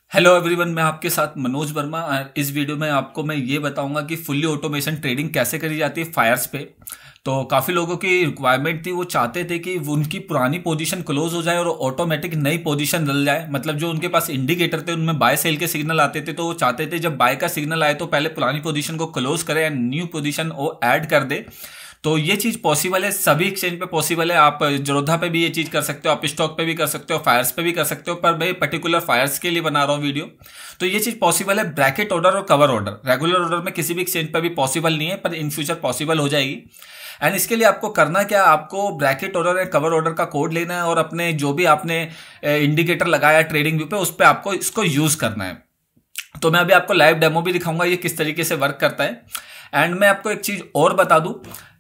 Hello everyone, मैं आपके साथ मनोज वर्मा। इस वीडियो में आपको मैं ये बताऊंगा कि फुल्ली ऑटोमेशन ट्रेडिंग कैसे करी जाती है फायर्स पे। तो काफ़ी लोगों की रिक्वायरमेंट थी, वो चाहते थे कि उनकी पुरानी पोजीशन क्लोज हो जाए और ऑटोमेटिक नई पोजीशन डल जाए। मतलब जो उनके पास इंडिकेटर थे उनमें बाय सेल के सिग्नल आते थे, तो वो चाहते थे जब बाय का सिग्नल आए तो पहले पुरानी पोजीशन को क्लोज करे एंड न्यू पोजीशन वो ऐड कर दे। तो ये चीज पॉसिबल है, सभी एक्सचेंज पे पॉसिबल है। आप जरोधा पे भी ये चीज कर सकते हो, आप स्टॉक पे भी कर सकते हो, फायर्स पे भी कर सकते हो, पर मैं पर्टिकुलर फायर्स के लिए बना रहा हूँ वीडियो। तो ये चीज पॉसिबल है। ब्रैकेट ऑर्डर और कवर ऑर्डर रेगुलर ऑर्डर में किसी भी एक्सचेंज पे भी पॉसिबल नहीं है, पर इन फ्यूचर पॉसिबल हो जाएगी। एंड इसके लिए आपको करना क्या, आपको ब्रैकेट ऑर्डर या कवर ऑर्डर का कोड लेना है और अपने जो भी आपने इंडिकेटर लगाया ट्रेडिंग व्यू पे उस पर आपको इसको यूज करना है। तो मैं अभी आपको लाइव डेमो भी दिखाऊंगा ये किस तरीके से वर्क करता है। एंड मैं आपको एक चीज और बता दूं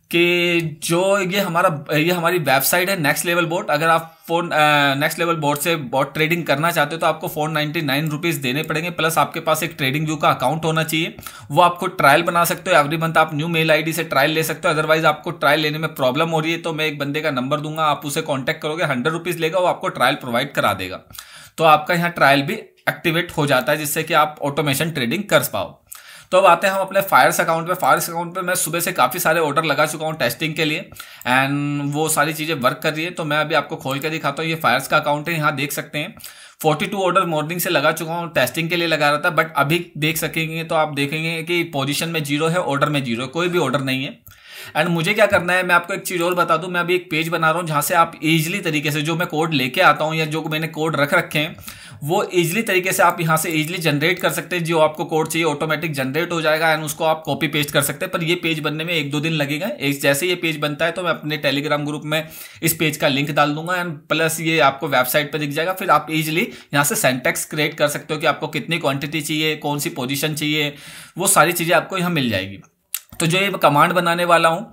कि जो ये हमारी वेबसाइट है नेक्स्ट लेवल बोट। अगर आप फोन नेक्स्ट लेवल बोट से बॉट ट्रेडिंग करना चाहते हो तो आपको 499 रुपीज देने पड़ेंगे, प्लस आपके पास एक ट्रेडिंग व्यू का अकाउंट होना चाहिए। वो आपको ट्रायल बना सकते हो, एवरी मंथ आप न्यू मेल आईडी से ट्रायल ले सकते हो। अदरवाइज आपको ट्रायल लेने में प्रॉब्लम हो रही है तो मैं एक बंदे का नंबर दूंगा, आप उसे कॉन्टैक्ट करोगे, 100 रुपीज लेगा, वो आपको ट्रायल प्रोवाइड करा देगा। तो आपका यहाँ ट्रायल भी एक्टिवेट हो जाता है जिससे कि आप ऑटोमेशन ट्रेडिंग कर पाओ। तो अब आते हैं हम अपने फायर्स अकाउंट पे। फायर्स अकाउंट पे मैं सुबह से काफ़ी सारे ऑर्डर लगा चुका हूँ टेस्टिंग के लिए एंड वो सारी चीज़ें वर्क कर रही है। तो मैं अभी आपको खोल के दिखाता हूँ। ये फायर्स का अकाउंट है, यहाँ देख सकते हैं 42 ऑर्डर मॉर्निंग से लगा चुका हूँ, टेस्टिंग के लिए लगा रहा था। बट अभी देख सकेंगे तो आप देखेंगे कि पोजीशन में 0 है, ऑर्डर में 0 है, कोई भी ऑर्डर नहीं है। एंड मुझे क्या करना है, मैं आपको एक चीज़ और बता दूं। मैं अभी एक पेज बना रहा हूँ जहाँ से आप इजीली तरीके से जो मैं कोड लेके आता हूँ या जो मैंने कोड रख रखे हैं वो इजीली तरीके से आप यहाँ से इजीली जनरेट कर सकते हैं। जो आपको कोड चाहिए ऑटोमेटिक जनरेट हो जाएगा एंड उसको आप कॉपी पेस्ट कर सकते हैं। पर ये पेज बनने में 1-2 दिन लगेगा। एक जैसे ये पेज बनता है तो मैं अपने टेलीग्राम ग्रुप में इस पेज का लिंक डाल दूंगा एंड प्लस ये आपको वेबसाइट पर दिख जाएगा। फिर आप इजीली यहाँ से सेंटेक्स क्रिएट कर सकते हो कि आपको कितनी क्वांटिटी चाहिए, कौन सी पोजीशन चाहिए, वो सारी चीज़ें आपको यहाँ मिल जाएगी। तो जो ये कमांड बनाने वाला हूँ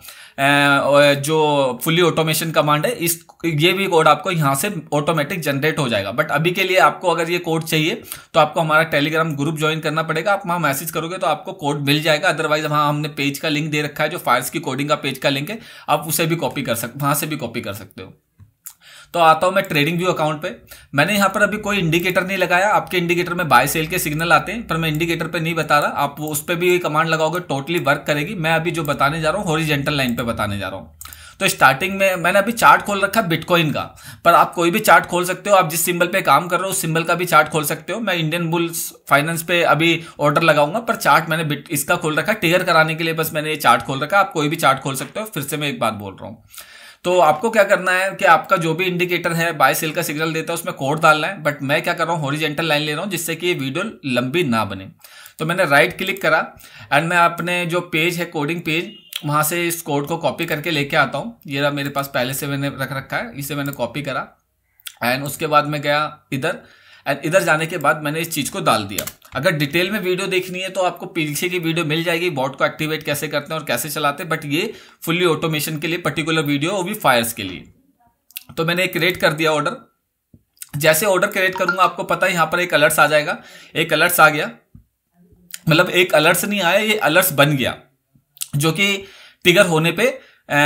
जो फुल्ली ऑटोमेशन कमांड है, इस ये भी कोड आपको यहाँ से ऑटोमेटिक जनरेट हो जाएगा। बट अभी के लिए आपको अगर ये कोड चाहिए तो आपको हमारा टेलीग्राम ग्रुप ज्वाइन करना पड़ेगा। आप वहाँ मैसेज करोगे तो आपको कोड मिल जाएगा। अदरवाइज वहाँ हमने पेज का लिंक दे रखा है, जो फायर्स की कोडिंग का पेज का लिंक है, आप उसे भी कॉपी कर सकते, वहाँ से भी कॉपी कर सकते हो। तो आता हूं मैं ट्रेडिंग व्यू अकाउंट पे। मैंने यहाँ पर अभी कोई इंडिकेटर नहीं लगाया। आपके इंडिकेटर में बाय सेल के सिग्नल आते हैं, पर मैं इंडिकेटर पे नहीं बता रहा। आप उस पर भी कमांड लगाओगे टोटली वर्क करेगी। मैं अभी जो बताने जा रहा हूँ हॉरिजॉन्टल लाइन पे बताने जा रहा हूँ। तो स्टार्टिंग में मैंने अभी चार्ट खोल रखा है बिटकॉइन का, पर आप कोई भी चार्ट खोल सकते हो। आप जिस सिंबल पे काम कर रहे हो उस सिंबल का भी चार्ट खोल सकते हो। मैं इंडियन बुल्स फाइनेंस पे अभी ऑर्डर लगाऊंगा, पर चार्ट मैंने इसका खोल रखा है ट्रिगर कराने के लिए, बस मैंने ये चार्ट खोल रखा है। आप कोई भी चार्ट खोल सकते हो। फिर से मैं एक बात बोल रहा हूँ, तो आपको क्या करना है कि आपका जो भी इंडिकेटर है बाय सेल का सिग्नल देता है उसमें कोड डालना है। बट मैं क्या कर रहा हूँ, हॉरिजॉन्टल लाइन ले रहा हूँ जिससे कि ये वीडियो लंबी ना बने। तो मैंने राइट क्लिक करा एंड मैं अपने जो पेज है कोडिंग पेज, वहां से इस कोड को कॉपी करके लेके आता हूँ। ये रहा मेरे पास, पहले से मैंने रख रखा है, इसे मैंने कॉपी करा एंड उसके बाद मैं गया इधर एंड इधर जाने के बाद मैंने इस चीज़ को डाल दिया। अगर डिटेल में वीडियो देखनी है तो आपको पीछे की वीडियो मिल जाएगी, बॉट को एक्टिवेट कैसे करते हैं और कैसे चलाते हैं। बट ये फुल्ली ऑटोमेशन के लिए पर्टिकुलर वीडियो, वो भी फायर्स के लिए। तो मैंने क्रिएट कर दिया ऑर्डर। जैसे ऑर्डर क्रिएट करूंगा आपको पता है यहाँ पर एक अलर्ट्स आ जाएगा। एक अलर्ट्स आ गया, मतलब एक अलर्ट्स नहीं आया, ये अलर्ट्स बन गया जो कि ट्रिगर होने पे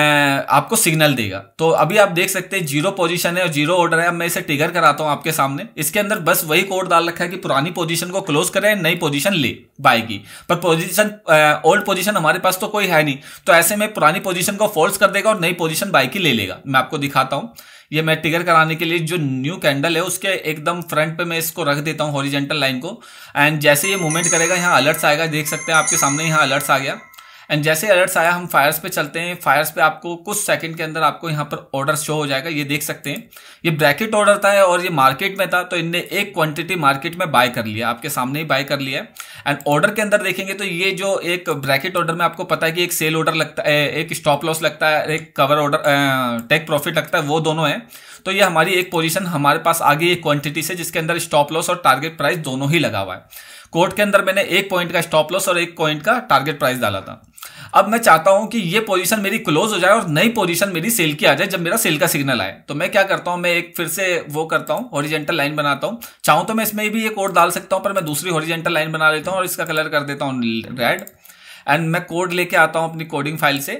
आपको सिग्नल देगा। तो अभी आप देख सकते हैं 0 पोजीशन है और 0 ऑर्डर है। अब मैं इसे ट्रिगर कराता हूं आपके सामने। इसके अंदर बस वही कोड डाल रखा है कि पुरानी पोजीशन को क्लोज करें, नई पोजीशन ले बाय की। पर पोजीशन ओल्ड पोजीशन हमारे पास तो कोई है नहीं, तो ऐसे में पुरानी पोजीशन को फॉल्स कर देगा और नई पोजीशन बाय की ले लेगा। मैं आपको दिखाता हूं। ये मैं ट्रिगर कराने के लिए जो न्यू कैंडल है उसके एकदम फ्रंट पे मैं इसको रख देता हूं हॉरिजॉन्टल लाइन को। एंड जैसे ये मूवमेंट करेगा यहाँ अलर्ट्स आएगा, देख सकते हैं आपके सामने यहाँ अलर्ट्स आ गया। एंड जैसे अलर्ट्स आया हम फायर्स पे चलते हैं। फायर्स पे आपको कुछ सेकंड के अंदर आपको यहाँ पर ऑर्डर शो हो जाएगा। ये देख सकते हैं ये ब्रैकेट ऑर्डर था और ये मार्केट में था, तो इनने एक क्वांटिटी मार्केट में बाय कर लिया, आपके सामने ही बाय कर लिया। एंड ऑर्डर के अंदर देखेंगे तो ये जो एक ब्रैकेट ऑर्डर में आपको पता है कि एक सेल ऑर्डर लगता है, एक स्टॉप लॉस लगता है, एक कवर ऑर्डर टेक प्रॉफिट लगता है, वो दोनों है। तो ये हमारी एक पोजीशन हमारे पास आ गई एक क्वांटिटी से, जिसके अंदर स्टॉप लॉस और टारगेट प्राइस दोनों ही लगा हुआ है। कोड के अंदर मैंने 1 पॉइंट का स्टॉप लॉस और 1 पॉइंट का टारगेट प्राइस डाला था। अब मैं चाहता हूं कि ये पोजीशन मेरी क्लोज हो जाए और नई पोजीशन मेरी सेल की आ जाए जब मेरा सेल का सिग्नल आए। तो मैं क्या करता हूं, मैं एक फिर से वो करता हूं, हॉरिजॉन्टल लाइन बनाता हूं। चाहूं तो मैं इसमें भी ये कोड डाल सकता हूं, पर मैं दूसरी हॉरिजॉन्टल लाइन बना लेता हूं और इसका कलर कर देता हूं रेड। एंड मैं कोड लेके आता हूं अपनी कोडिंग फाइल से।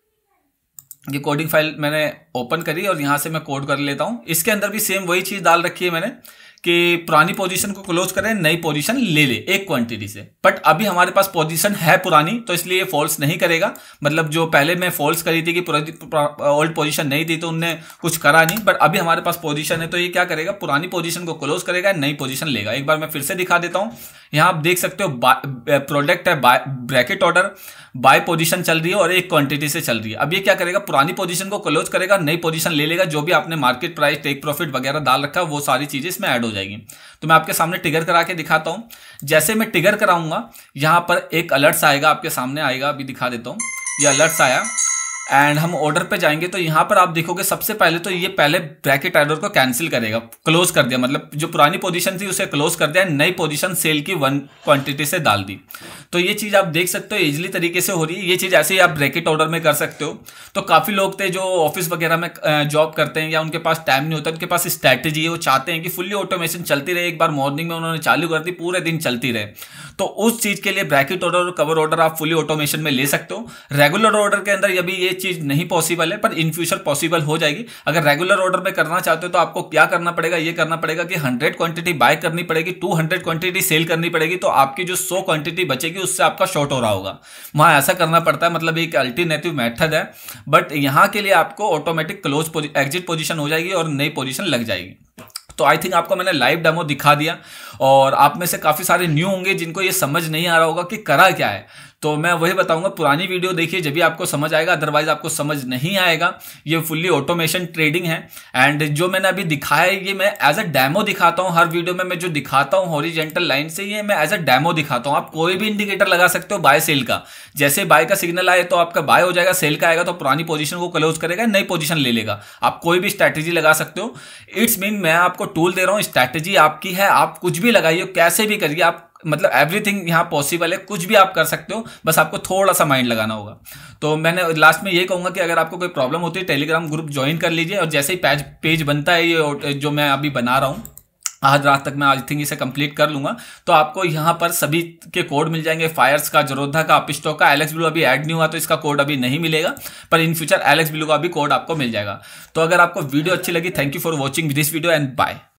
ये कोडिंग फाइल मैंने ओपन करी और यहां से मैं कोड कर लेता हूं। इसके अंदर भी सेम वही चीज डाल रखी है मैंने कि पुरानी पोजीशन को क्लोज करें, नई पोजीशन ले ले एक क्वांटिटी से। बट अभी हमारे पास पोजीशन है पुरानी, तो इसलिए फॉल्स नहीं करेगा। मतलब जो पहले मैं फॉल्स करी थी कि ओल्ड पोजीशन नहीं थी तो उनने कुछ करा नहीं, बट अभी हमारे पास पोजीशन है तो ये क्या करेगा, पुरानी पोजीशन को क्लोज करेगा, नई पोजीशन लेगा। एक बार मैं फिर से दिखा देता हूं। यहां आप देख सकते हो प्रोडक्ट है ब्रैकेट ऑर्डर, बाय पोजीशन चल रही है और एक क्वांटिटी से चल रही है। अब ये क्या करेगा, पुरानी पोजीशन को क्लोज करेगा, नई पोजीशन ले लेगा। जो भी आपने मार्केट प्राइस, टेक प्रॉफिट वगैरह डाल रखा है वो सारी चीजें इसमें ऐड हो जाएगी। तो मैं आपके सामने ट्रिगर करा के दिखाता हूं। जैसे मैं ट्रिगर कराऊंगा यहां पर एक अलर्ट्स आएगा, आपके सामने आएगा, अभी दिखा देता हूं। ये अलर्ट्स आया एंड हम ऑर्डर पे जाएंगे तो यहां पर आप देखोगे सबसे पहले तो ये पहले ब्रैकेट ऑर्डर को कैंसिल करेगा, क्लोज कर दिया। मतलब जो पुरानी पोजीशन थी उसे क्लोज कर दिया, नई पोजीशन सेल की 1 क्वांटिटी से डाल दी। तो ये चीज आप देख सकते हो इजीली तरीके से हो रही है। ये चीज ऐसे ही आप ब्रैकेट ऑर्डर में कर सकते हो। तो काफी लोग थे जो ऑफिस वगैरह में जॉब करते हैं या उनके पास टाइम नहीं होता, उनके पास स्ट्रैटेजी है, वो चाहते हैं कि फुल्ली ऑटोमेशन चलती रहे। एक बार मॉर्निंग में उन्होंने चालू कर दी, पूरे दिन चलती रहे। तो उस चीज के लिए ब्रैकेट ऑर्डर और कवर ऑर्डर आप फुल्ली ऑटोमेशन में ले सकते हो। रेगुलर ऑर्डर के अंदर अभी ये चीज नहीं पॉसिबल है, पर इन फ्यूचर पॉसिबल हो जाएगी। अगर रेगुलर ऑर्डर में करना चाहते हो तो आपको क्या करना पड़ेगा, ये करना पड़ेगा कि 100 क्वांटिटी बाय करनी पड़ेगी, 200 क्वांटिटी सेल करनी पड़ेगी। तो आपकी जो 100 क्वांटिटी बचेगी उससे आपका शॉर्ट हो रहा होगा। वहां ऐसा करना पड़ता है, मतलब एक अल्टरनेटिव मेथड है। बट यहां के लिए आपको ऑटोमेटिक क्लोज एग्जिट पोजीशन हो जाएगी और नई पोजीशन लग जाएगी। तो आई थिंक आपको मैंने लाइव डेमो दिखा दिया और आप में से काफी सारे न्यू होंगे जिनको ये समझ नहीं आ रहा होगा कि करा क्या है। तो मैं वही बताऊंगा, पुरानी वीडियो देखिए जब भी आपको समझ आएगा, अदरवाइज आपको समझ नहीं आएगा। ये फुल्ली ऑटोमेशन ट्रेडिंग है एंड जो मैंने अभी दिखाया है ये मैं एज अ डेमो दिखाता हूं। हर वीडियो में मैं जो दिखाता हूं हॉरिजॉन्टल लाइन से, ये मैं एज अ डेमो दिखाता हूं। आप कोई भी इंडिकेटर लगा सकते हो बाय सेल का। जैसे बाय का सिग्नल आए तो आपका बाय हो जाएगा, सेल का आएगा तो पुरानी पोजीशन को क्लोज करेगा, नई पोजीशन ले लेगा। आप कोई भी स्ट्रैटेजी लगा सकते हो। इट्स मीन मैं आपको टूल दे रहा हूं, स्ट्रैटेजी आपकी है, आप कुछ भी लगाइए, कैसे भी करिए आप, मतलब एवरीथिंग यहां पॉसिबल है, कुछ भी आप कर सकते हो, बस आपको थोड़ा सा माइंड लगाना होगा। तो मैंने लास्ट में ये कहूंगा कि अगर आपको कोई प्रॉब्लम होती है टेलीग्राम ग्रुप ज्वाइन कर लीजिए और जैसे ही पेज बनता है, ये जो मैं अभी बना रहा हूं, आज रात तक मैं आई थिंक इसे कंप्लीट कर लूंगा, तो आपको यहां पर सभी के कोड मिल जाएंगे। फायर्स का, जरोधा का, अपिस्टॉक का, एलेक्स ब्लू अभी ऐड नहीं हुआ तो इसका कोड अभी नहीं मिलेगा, पर इन फ्यूचर एलेक्स ब्लू का भी कोड आपको मिल जाएगा। तो अगर आपको वीडियो अच्छी लगी, thank you for watching this video and bye.